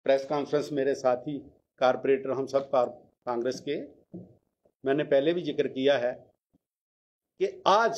Press conference मेरे साथी corporator हम सब कांग्रेस के, मैंने पहले भी जिक्र किया है कि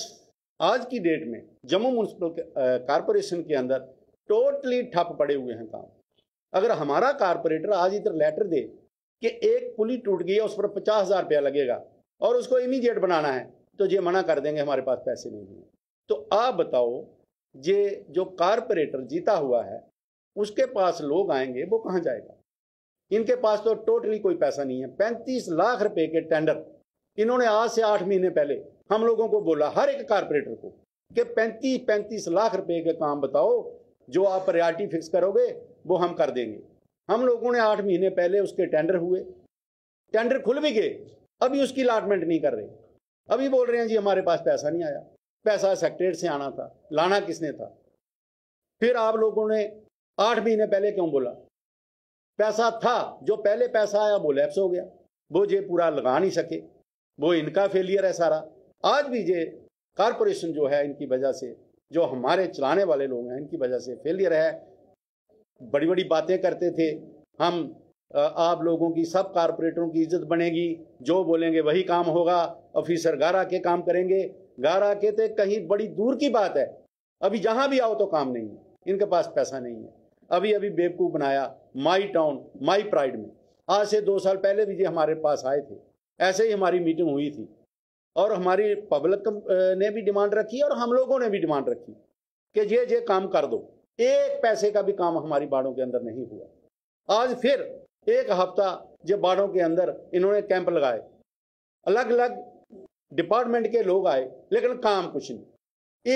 आज की डेट में जम्मू म्युनिसिपल कारपोरेशन के अंदर टोटली ठप पड़े हुए हैं काम। अगर हमारा कारपोरेटर आज इधर लेटर दे कि एक पुली टूट गई है, उस पर 50,000 रुपया लगेगा और उसको इमीडिएट बनाना है, तो ये मना कर देंगे, हमारे पास पैसे नहीं हैं। तो आप बताओ, ये जो कारपोरेटर जीता हुआ है उसके पास लोग आएंगे, वो कहाँ जाएगा? इनके पास तो टोटली कोई पैसा नहीं है। 35 लाख रुपए के टेंडर इन्होंने आज से 8 महीने पहले हम लोगों को बोला, हर एक कारपोरेटर को, कि 35 लाख रुपए के काम बताओ जो आप प्रायोरिटी फिक्स करोगे वो हम कर देंगे। हम लोगों ने 8 महीने पहले उसके टेंडर हुए, टेंडर खुल भी गए, अभी उसकी अलॉटमेंट नहीं कर रहे। अभी बोल रहे हैं जी हमारे पास पैसा नहीं आया। पैसा सेक्रेटरीट से आना था, लाना किसने था? फिर आप लोगों ने 8 महीने पहले क्यों बोला? पैसा था, जो पहले पैसा आया वो लैप्स हो गया, वो ये पूरा लगा नहीं सके, वो इनका फेलियर है सारा। आज भी ये कारपोरेशन जो है इनकी वजह से, जो हमारे चलाने वाले लोग हैं इनकी वजह से फेलियर है। बड़ी बड़ी बातें करते थे हम, आप लोगों की, सब कारपोरेटरों की इज्जत बनेगी, जो बोलेंगे वही काम होगा, ऑफिसर गारा के काम करेंगे। गारा के तो कहीं बड़ी दूर की बात है, अभी जहां भी आओ तो काम नहीं है, इनके पास पैसा नहीं है। अभी बेवकूफ बनाया माई टाउन माई प्राइड में। आज से 2 साल पहले भी ये हमारे पास आए थे, ऐसे ही हमारी मीटिंग हुई थी और हमारी पब्लिक ने भी डिमांड रखी और हम लोगों ने भी डिमांड रखी कि ये काम कर दो। एक पैसे का भी काम हमारी बाड़ों के अंदर नहीं हुआ। आज फिर 1 हफ्ता जो बाड़ों के अंदर इन्होंने कैंप लगाए, अलग अलग डिपार्टमेंट के लोग आए, लेकिन काम कुछ नहीं।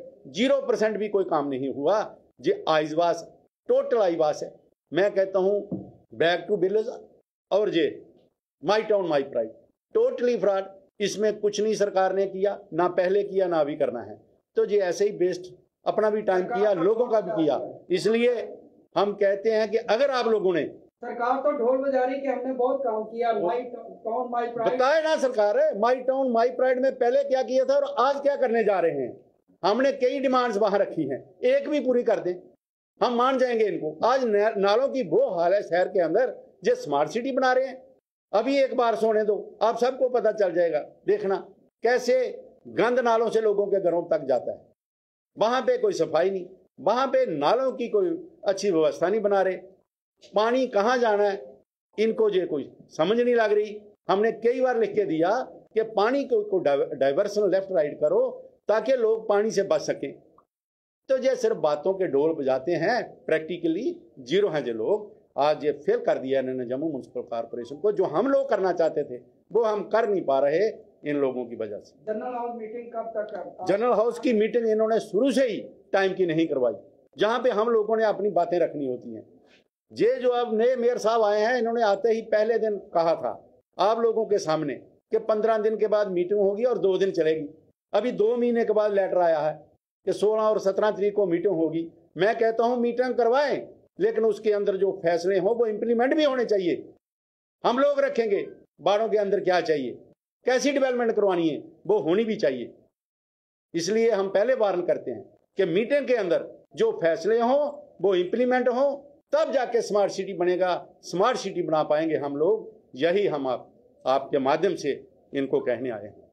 0% भी कोई काम नहीं हुआ। ये आइजवास, टोटल आइजवास है। मैं कहता हूं बैक टू विलेज और ये my town my pride, totally fraud. इसमें कुछ नहीं सरकार ने किया, ना पहले किया ना अभी करना है। तो ये ऐसे ही वेस्ट, अपना भी टाइम किया, लोगों का भी किया। इसलिए हम कहते हैं कि अगर आप लोगों ने, सरकार तो ढोल बजा रही कि हमने बहुत काम किया, माई टाउन माई प्राइड बताए ना सरकार है, माई टाउन माई प्राइड में पहले क्या किया था और आज क्या करने जा रहे हैं। हमने कई डिमांड्स वहां रखी हैं, एक भी पूरी कर दें हम मान जाएंगे इनको। आज नालों की वो हाल है शहर के अंदर, जो स्मार्ट सिटी बना रहे हैं। अभी एक बार सोने दो, आप सबको पता चल जाएगा, देखना कैसे गंद नालों से लोगों के घरों तक जाता है। वहां पे कोई सफाई नहीं, वहां पे नालों की कोई अच्छी व्यवस्था नहीं बना रहे। पानी कहाँ जाना है इनको ये कोई समझ नहीं लग रही। हमने कई बार लिख के दिया कि पानी को डाइवर्सन लेफ्ट राइट करो ताकि लोग पानी से बच सकें। तो ये सिर्फ बातों के ढोल बजाते हैं, प्रैक्टिकली जीरो हैं ये लोग। आज ये फेल कर दिया इन्होंने जम्मू म्युनिसिपल कॉर्पोरेशन को। जो हम लोग करना चाहते थे वो हम कर नहीं पा रहे इन लोगों की वजह से। जनरल हाउस मीटिंग कब तक? जनरल हाउस की मीटिंग इन्होंने शुरू से ही टाइम की नहीं करवाई, जहां पे हम लोगों ने अपनी बातें रखनी होती हैं। ये जो अब नए मेयर साहब आए हैं, इन्होंने आते ही पहले दिन कहा था आप लोगों के सामने कि 15 दिन के बाद मीटिंग होगी और 2 दिन चलेगी। अभी 2 महीने के बाद लेटर आया है कि 16 और 17 तारीख को मीटिंग होगी। मैं कहता हूं मीटिंग करवाएं, लेकिन उसके अंदर जो फैसले हों वो इंप्लीमेंट भी होने चाहिए। हम लोग रखेंगे बाड़ों के अंदर क्या चाहिए, कैसी डेवलपमेंट करवानी है, वो होनी भी चाहिए। इसलिए हम पहले वार्न करते हैं कि मीटिंग के अंदर जो फैसले हों वो इंप्लीमेंट हों, तब जाके स्मार्ट सिटी बनेगा। स्मार्ट सिटी बना पाएंगे हम लोग, यही हम आपके माध्यम से इनको कहने आए हैं।